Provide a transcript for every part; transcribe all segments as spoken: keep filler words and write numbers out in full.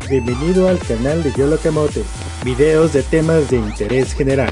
Bienvenido al canal de Yo Camote, videos de temas de interés general.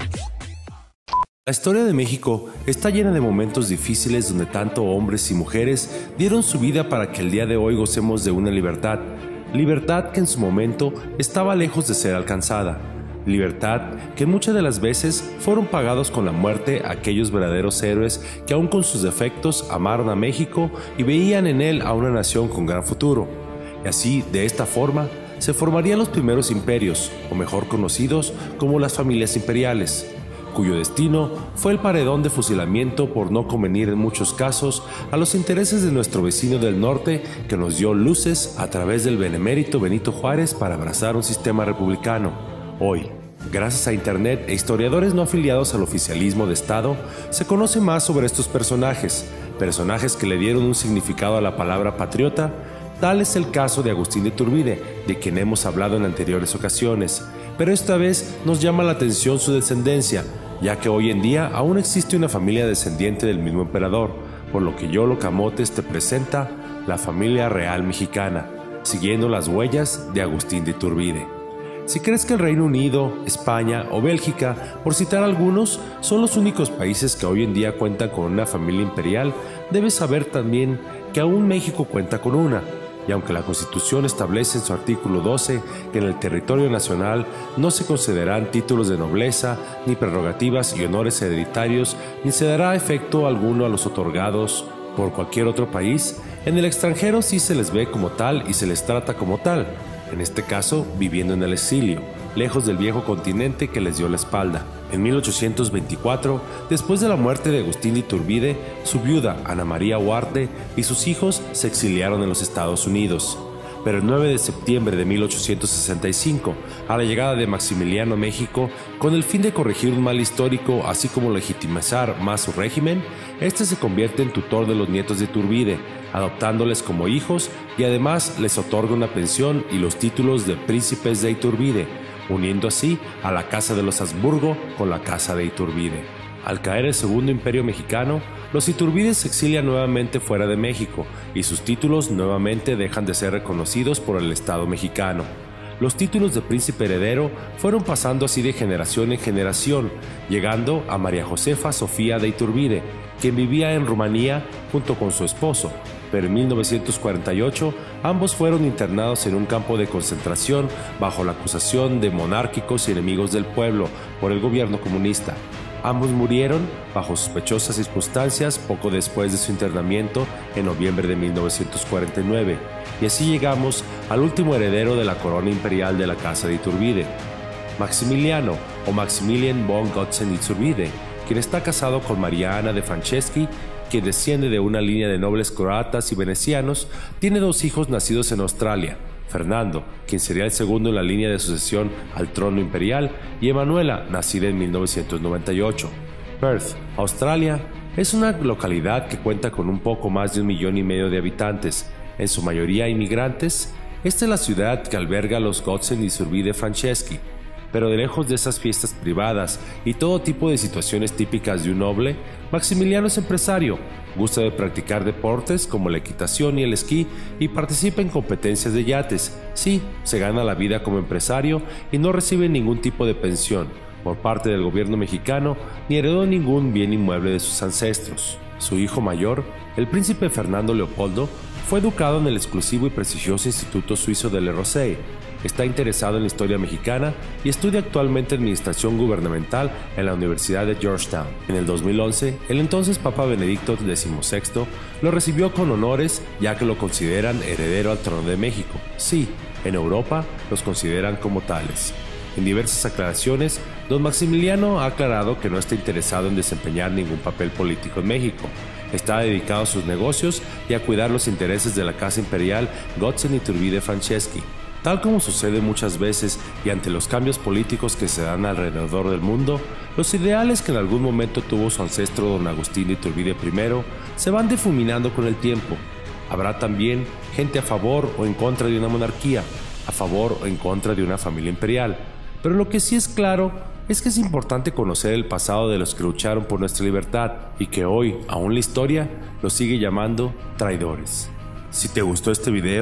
La historia de México está llena de momentos difíciles donde tanto hombres y mujeres dieron su vida para que el día de hoy gocemos de una libertad, libertad que en su momento estaba lejos de ser alcanzada, libertad que muchas de las veces fueron pagados con la muerte aquellos verdaderos héroes que aun con sus defectos amaron a México y veían en él a una nación con gran futuro. Y así, de esta forma, se formarían los primeros imperios, o mejor conocidos como las familias imperiales, cuyo destino fue el paredón de fusilamiento por no convenir en muchos casos a los intereses de nuestro vecino del norte, que nos dio luces a través del benemérito Benito Juárez para abrazar un sistema republicano. Hoy, gracias a internet e historiadores no afiliados al oficialismo de Estado, se conoce más sobre estos personajes, personajes que le dieron un significado a la palabra patriota. Tal es el caso de Agustín de Iturbide, de quien hemos hablado en anteriores ocasiones, pero esta vez nos llama la atención su descendencia, ya que hoy en día aún existe una familia descendiente del mismo emperador, por lo que Yolo Camotes te presenta la familia real mexicana, siguiendo las huellas de Agustín de Iturbide. Si crees que el Reino Unido, España o Bélgica, por citar algunos, son los únicos países que hoy en día cuentan con una familia imperial, debes saber también que aún México cuenta con una. Y aunque la Constitución establece en su artículo doce que en el territorio nacional no se concederán títulos de nobleza, ni prerrogativas y honores hereditarios, ni se dará efecto alguno a los otorgados por cualquier otro país, en el extranjero sí se les ve como tal y se les trata como tal, en este caso viviendo en el exilio, lejos del viejo continente que les dio la espalda. En mil ochocientos veinticuatro, después de la muerte de Agustín de Iturbide, su viuda Ana María Huarte y sus hijos se exiliaron en los Estados Unidos. Pero el nueve de septiembre de mil ochocientos sesenta y cinco, a la llegada de Maximiliano a México, con el fin de corregir un mal histórico así como legitimizar más su régimen, este se convierte en tutor de los nietos de Iturbide, adoptándoles como hijos y además les otorga una pensión y los títulos de príncipes de Iturbide, uniendo así a la Casa de los Habsburgo con la Casa de Iturbide. Al caer el Segundo Imperio Mexicano, los Iturbides se exilian nuevamente fuera de México y sus títulos nuevamente dejan de ser reconocidos por el Estado mexicano. Los títulos de príncipe heredero fueron pasando así de generación en generación, llegando a María Josefa Sofía de Iturbide, quien vivía en Rumanía junto con su esposo, pero en mil novecientos cuarenta y ocho ambos fueron internados en un campo de concentración bajo la acusación de monárquicos y enemigos del pueblo por el gobierno comunista. Ambos murieron bajo sospechosas circunstancias poco después de su internamiento en noviembre de mil novecientos cuarenta y nueve, y así llegamos al último heredero de la corona imperial de la Casa de Iturbide, Maximiliano o Maximilian von Gotzen-Iturbide, quien está casado con María Ana de Franceschi, que desciende de una línea de nobles croatas y venecianos. Tiene dos hijos nacidos en Australia, Fernando, quien sería el segundo en la línea de sucesión al trono imperial, y Emanuela, nacida en mil novecientos noventa y ocho. Perth, Australia, es una localidad que cuenta con un poco más de un millón y medio de habitantes, en su mayoría inmigrantes. Esta es la ciudad que alberga a los Gotzen-Iturbide Franceschi. Pero de lejos de esas fiestas privadas y todo tipo de situaciones típicas de un noble, Maximiliano es empresario, gusta de practicar deportes como la equitación y el esquí y participa en competencias de yates. Sí, se gana la vida como empresario y no recibe ningún tipo de pensión por parte del gobierno mexicano ni heredó ningún bien inmueble de sus ancestros. Su hijo mayor, el príncipe Fernando Leopoldo, fue educado en el exclusivo y prestigioso Instituto Suizo de Le Rosey. Está interesado en la historia mexicana y estudia actualmente Administración Gubernamental en la Universidad de Georgetown. En el dos mil once, el entonces Papa Benedicto dieciséis lo recibió con honores, ya que lo consideran heredero al trono de México. Sí, en Europa los consideran como tales. En diversas aclaraciones, don Maximiliano ha aclarado que no está interesado en desempeñar ningún papel político en México. Está dedicado a sus negocios y a cuidar los intereses de la Casa Imperial Gotzen-Iturbide Franceschi. Tal como sucede muchas veces y ante los cambios políticos que se dan alrededor del mundo, los ideales que en algún momento tuvo su ancestro don Agustín de Iturbide primero se van difuminando con el tiempo. Habrá también gente a favor o en contra de una monarquía, a favor o en contra de una familia imperial, pero lo que sí es claro es que es importante conocer el pasado de los que lucharon por nuestra libertad y que hoy, aún la historia, los sigue llamando traidores. Si te gustó este video,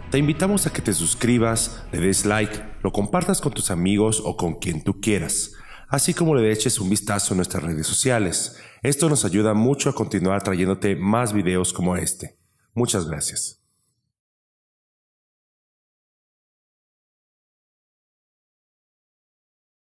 Te invitamos a que te suscribas, le des like, lo compartas con tus amigos o con quien tú quieras, así como le eches un vistazo a nuestras redes sociales. Esto nos ayuda mucho a continuar trayéndote más videos como este. Muchas gracias.